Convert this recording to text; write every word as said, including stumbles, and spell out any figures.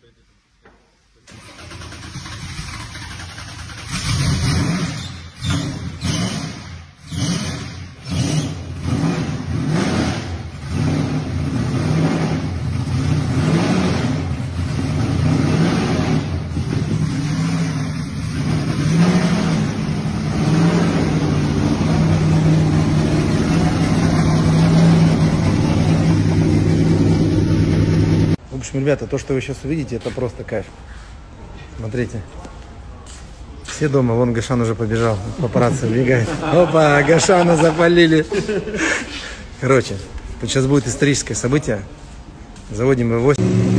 В общем, ребята, то, что вы сейчас увидите, это просто кайф. Смотрите. Все дома, вон Гашан уже побежал, папарацци бегает. Опа, Гашана запалили. Короче, тут сейчас будет историческое событие. Заводим его восемь.